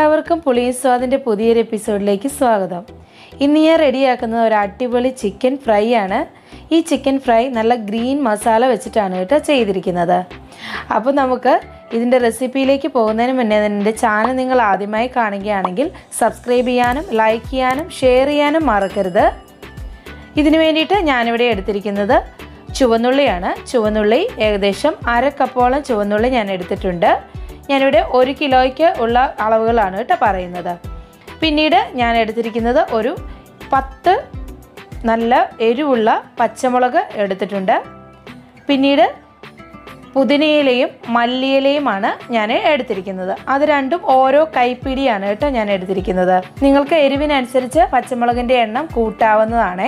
എല്ലാവർക്കും പുളിയും സ്വാദിന്റെ പുതിയൊരു എപ്പിസോഡിലേക്ക് സ്വാഗതം. ഇന്ന് ഞാൻ റെഡിയാക്കുന്നത് ഒരു അടിപൊളി ചിക്കൻ ഫ്രൈ ആണ്. ഈ ചിക്കൻ ഫ്രൈ നല്ല ഗ്രീൻ മസാല വെച്ചിട്ടാണ് കേട്ടോ ചെയ്തിരിക്കുന്നത്. അപ്പോൾ നമുക്ക് ഇതിൻ്റെ റെസിപ്പിയിലേക്ക് പോകുന്നതിന് മുന്നേ എൻ്റെ ചാനൽ നിങ്ങൾ ആദ്യമായി കാണുകയാണെങ്കിൽ സബ്സ്ക്രൈബ് ചെയ്യാനും ലൈക്ക് ചെയ്യാനും ഷെയർ ചെയ്യാനും മറക്കരുത്. ഇതിനു വേണ്ടിയിട്ട് ഞാനിവിടെ എടുത്തിരിക്കുന്നത് ചുവന്നുള്ളിയാണ്. ചുവന്നുള്ളി ഏകദേശം 1/2 കപ്പോളം ചുവന്നുള്ളി ഞാൻ എടുത്തിട്ടുണ്ട്. ഞാനിവിടെ 1 കിലോയ്ക്ക് ഉള്ള അളവുകളാണ് കേട്ടോ പറയുന്നത്. പിന്നീട് ഞാൻ എടുത്തിരിക്കുന്നത് ഒരു 10 നല്ല എരിവുള്ള പച്ചമുളക് എടുത്തിട്ടുണ്ട്. പിന്നീട് പുതിനയിലയും മല്ലിയിലയുമാണ് ഞാൻ എടുത്തിരിക്കുന്നത്. അത് രണ്ടും ഓരോ കൈപ്പിടിയാണ് കേട്ടോ ഞാൻ എടുത്തിരിക്കുന്നത്. നിങ്ങൾക്ക് എരിവിനനുസരിച്ച് പച്ചമുളകിൻ്റെ എണ്ണം കൂട്ടാവുന്നതാണ്.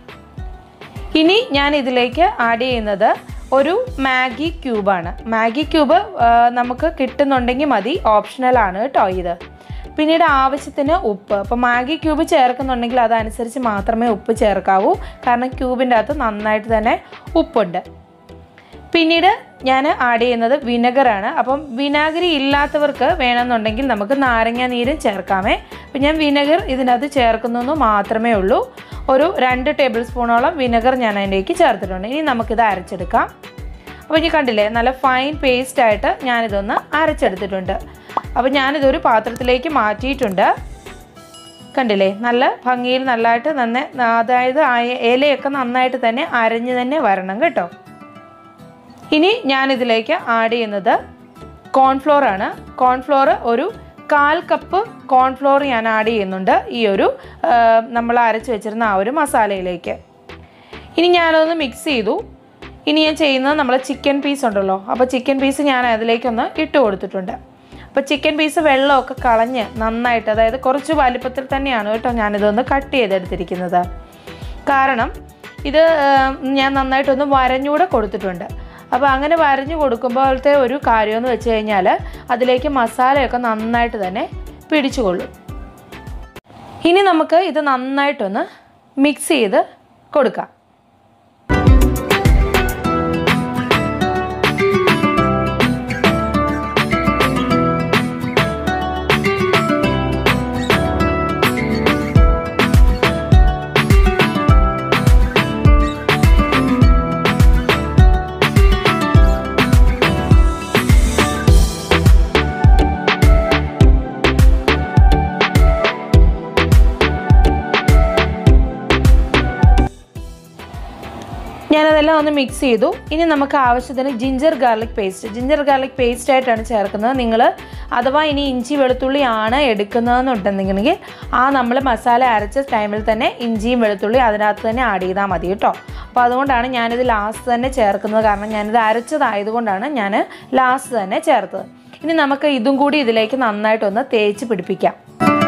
ഇനി ഞാൻ ഇതിലേക്ക് ആഡ് ചെയ്യുന്നത് ഒരു മാഗി ക്യൂബാണ്. മാഗി ക്യൂബ് നമുക്ക് കിട്ടുന്നുണ്ടെങ്കിൽ മതി, ഓപ്ഷണലാണ് കേട്ടോ ഇത്. പിന്നീട് ആവശ്യത്തിന് ഉപ്പ്. അപ്പോൾ മാഗി ക്യൂബ് ചേർക്കുന്നുണ്ടെങ്കിൽ അതനുസരിച്ച് മാത്രമേ ഉപ്പ് ചേർക്കാവൂ, കാരണം ക്യൂബിൻ്റെ അകത്ത് നന്നായിട്ട് തന്നെ ഉപ്പുണ്ട്. പിന്നീട് ഞാൻ ആഡ് ചെയ്യുന്നത് വിനെഗറാണ്. അപ്പം വിനാഗിരി ഇല്ലാത്തവർക്ക് വേണമെന്നുണ്ടെങ്കിൽ നമുക്ക് നാരങ്ങ നീരും ചേർക്കാമേ. അപ്പം ഞാൻ വിനെഗർ ഇതിനകത്ത് ചേർക്കുന്നു മാത്രമേ ഉള്ളൂ. ഒരു 2 ടേബിൾ സ്പൂണോളം വിനെഗർ ഞാൻ അതിലേക്ക് ചേർത്തിട്ടുണ്ട്. ഇനി നമുക്കിത് അരച്ചെടുക്കാം. അപ്പോൾ ഇനി കണ്ടില്ലേ, നല്ല ഫൈൻ പേസ്റ്റായിട്ട് ഞാനിതൊന്ന് അരച്ചെടുത്തിട്ടുണ്ട്. അപ്പോൾ ഞാനിതൊരു പാത്രത്തിലേക്ക് മാറ്റിയിട്ടുണ്ട്. കണ്ടില്ലേ, നല്ല ഭംഗിയിൽ നല്ലതായിട്ട് അതായത് ഇലയൊക്കെ നന്നായിട്ട് തന്നെ അരഞ്ഞ് തന്നെ വരണം കേട്ടോ. ഇനി ഞാനിതിലേക്ക് ആഡ് ചെയ്യുന്നത് കോൺഫ്ലോർ ആണ്. കോൺഫ്ലോർ ഒരു 1/4 കപ്പ് കോൺഫ്ലോർ ഞാൻ ആഡ് ചെയ്യുന്നുണ്ട് ഈ ഒരു നമ്മൾ അരച്ച് വെച്ചിരുന്ന ആ ഒരു മസാലയിലേക്ക്. ഇനി ഞാനതൊന്ന് മിക്സ് ചെയ്തു. ഇനി ഞാൻ ചെയ്യുന്നത് നമ്മൾ ചിക്കൻ പീസ് ഉണ്ടല്ലോ, അപ്പോൾ ചിക്കൻ പീസ് ഞാൻ അതിലേക്കൊന്ന് ഇട്ട് കൊടുത്തിട്ടുണ്ട്. അപ്പോൾ ചിക്കൻ പീസ് വെള്ളമൊക്കെ കളഞ്ഞ് നന്നായിട്ട്, അതായത് കുറച്ച് വലിപ്പത്തിൽ തന്നെയാണ് കേട്ടോ ഞാനിതൊന്ന് കട്ട് ചെയ്തെടുത്തിരിക്കുന്നത്. കാരണം ഇത് ഞാൻ നന്നായിട്ടൊന്ന് വരഞ്ഞൂടെ കൊടുത്തിട്ടുണ്ട്. അപ്പോൾ അങ്ങനെ വരഞ്ഞു കൊടുക്കുമ്പോഴത്തെ ഒരു കാര്യമെന്ന് വെച്ച് കഴിഞ്ഞാൽ അതിലേക്ക് മസാലയൊക്കെ നന്നായിട്ട് തന്നെ പിടിച്ചുകൊള്ളും. ഇനി നമുക്ക് ഇത് നന്നായിട്ടൊന്ന് മിക്സ് ചെയ്ത് കൊടുക്കാം. ഞാനതെല്ലാം ഒന്ന് മിക്സ് ചെയ്തു. ഇനി നമുക്ക് ആവശ്യത്തിന് ജിഞ്ചർ ഗാർലിക് പേസ്റ്റ് ആയിട്ടാണ് ചേർക്കുന്നത്. നിങ്ങൾ അഥവാ ഇനി ഇഞ്ചി വെളുത്തുള്ളി ആണ് എടുക്കുന്നതെന്നുണ്ടെങ്കിൽ നമ്മൾ മസാല അരച്ച ടൈമിൽ തന്നെ ഇഞ്ചിയും വെളുത്തുള്ളി അതിനകത്ത് തന്നെ ആഡ് ചെയ്താൽ മതി കേട്ടോ. അപ്പോൾ അതുകൊണ്ടാണ് ഞാനിത് ലാസ്റ്റ് തന്നെ ചേർക്കുന്നത്, കാരണം ഞാനിത് അരച്ചതായതുകൊണ്ടാണ് ഞാൻ ലാസ്റ്റ് തന്നെ ചേർത്തത്. ഇനി നമുക്ക് ഇതും കൂടി ഇതിലേക്ക് നന്നായിട്ടൊന്ന് തേച്ച് പിടിപ്പിക്കാം.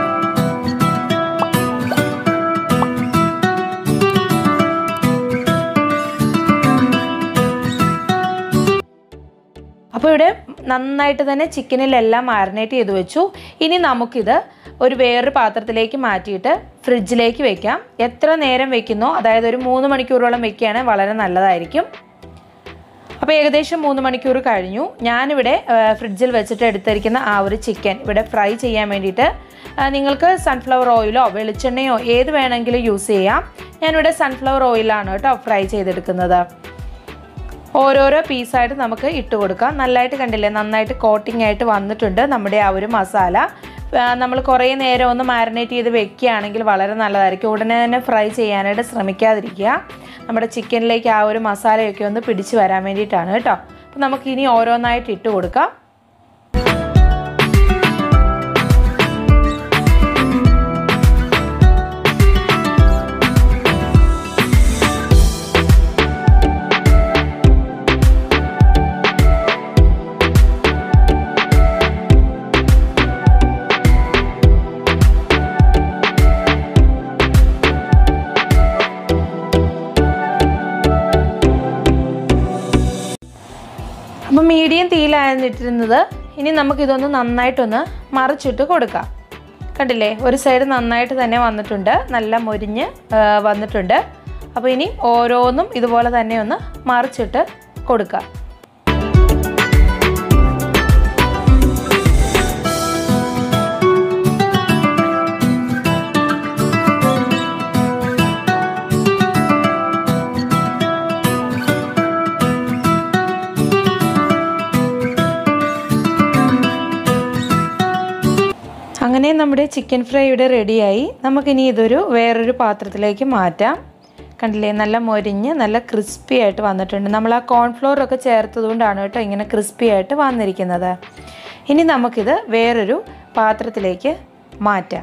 അപ്പോൾ ഇവിടെ നന്നായിട്ട് തന്നെ ചിക്കനിലെല്ലാം മാരിനേറ്റ് ചെയ്ത് വെച്ചു. ഇനി നമുക്കിത് വേറൊരു പാത്രത്തിലേക്ക് മാറ്റിയിട്ട് ഫ്രിഡ്ജിലേക്ക് വെക്കാം. എത്ര നേരം വെക്കുന്നോ, അതായത് ഒരു 3 മണിക്കൂറോളം വെക്കുകയാണെങ്കിൽ വളരെ നല്ലതായിരിക്കും. അപ്പോൾ ഏകദേശം 3 മണിക്കൂർ കഴിഞ്ഞു. ഞാനിവിടെ ഫ്രിഡ്ജിൽ വെച്ചിട്ട് എടുത്തിരിക്കുന്ന ആ ഒരു ചിക്കൻ ഇവിടെ ഫ്രൈ ചെയ്യാൻ വേണ്ടിയിട്ട് നിങ്ങൾക്ക് സൺഫ്ലവർ ഓയിലോ വെളിച്ചെണ്ണയോ ഏത് വേണമെങ്കിലും യൂസ് ചെയ്യാം. ഞാനിവിടെ സൺഫ്ലവർ ഓയിലാണ് കേട്ടോ ഫ്രൈ ചെയ്തെടുക്കുന്നത്. ഓരോരോ പീസായിട്ട് നമുക്ക് ഇട്ട് കൊടുക്കാം. നല്ലതായിട്ട് കണ്ടില്ലേ, നന്നായിട്ട് കോട്ടിംഗ് ആയിട്ട് വന്നിട്ടുണ്ട് നമ്മുടെ ആ ഒരു മസാല. നമ്മൾ കുറേ നേരം ഒന്ന് മാരിനേറ്റ് ചെയ്ത് വെക്കുകയാണെങ്കിൽ വളരെ നല്ലതായിരിക്കും. ഉടനെ തന്നെ ഫ്രൈ ചെയ്യാനായിട്ട് ശ്രമിക്കാതിരിക്കുക. നമ്മുടെ ചിക്കനിലേക്ക് ആ ഒരു മസാലയൊക്കെ ഒന്ന് പിടിച്ച് വരാൻ വേണ്ടിയിട്ടാണ് കേട്ടോ. അപ്പോൾ നമുക്കിനി ഓരോന്നായിട്ട് ഇട്ട് കൊടുക്കാം. അപ്പോൾ മീഡിയം തീയിലായിരുന്നു ഇട്ടിരുന്നത്. ഇനി നമുക്കിതൊന്ന് നന്നായിട്ടൊന്ന് മറിച്ചിട്ട് കൊടുക്കാം. കണ്ടില്ലേ, ഒരു സൈഡ് നന്നായിട്ട് തന്നെ വന്നിട്ടുണ്ട്, നല്ല മൊരിഞ്ഞ് വന്നിട്ടുണ്ട്. അപ്പോൾ ഇനി ഓരോന്നും ഇതുപോലെ തന്നെ ഒന്ന് മറിച്ചിട്ട് കൊടുക്കാം. അങ്ങനെ നമ്മുടെ ചിക്കൻ ഫ്രൈ ഇവിടെ റെഡിയായി. നമുക്കിനി ഇതൊരു വേറൊരു പാത്രത്തിലേക്ക് മാറ്റാം. കണ്ടില്ലേ, നല്ല മൊരിഞ്ഞ് നല്ല ക്രിസ്പി ആയിട്ട് വന്നിട്ടുണ്ട്. നമ്മൾ ആ കോൺഫ്ലോറൊക്കെ ചേർത്തതുകൊണ്ടാണ് കേട്ടോ ഇങ്ങനെ ക്രിസ്പി ആയിട്ട് വന്നിരിക്കുന്നത്. ഇനി നമുക്കിത് വേറൊരു പാത്രത്തിലേക്ക് മാറ്റാം.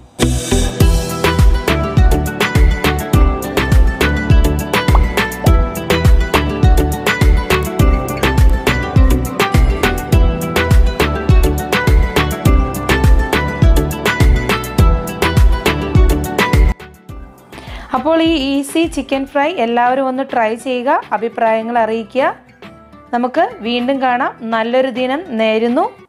അപ്പോൾ ഈ ഈസി ചിക്കൻ ഫ്രൈ എല്ലാവരും ഒന്ന് ട്രൈ ചെയ്യുക, അഭിപ്രായങ്ങൾ അറിയിക്കുക. നമുക്ക് വീണ്ടും കാണാം. നല്ലൊരു ദിനം നേരുന്നു.